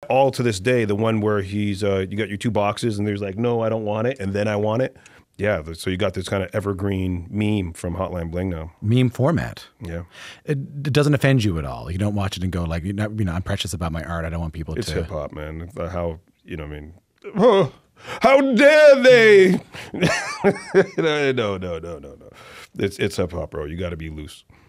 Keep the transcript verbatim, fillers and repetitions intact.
all to this day, the one where he's, uh, you got your two boxes and there's like, no, I don't want it. And then I want it. Yeah. So you got this kind of evergreen meme from Hotline Bling now. Meme format. Yeah. It, it doesn't offend you at all. You don't watch it and go like, you know, I'm precious about my art. I don't want people it's to. It's hip hop, man. How, you know what I mean? Oh, how dare they? no, no, no, no, no, no. It's, it's hip hop, bro. You got to be loose.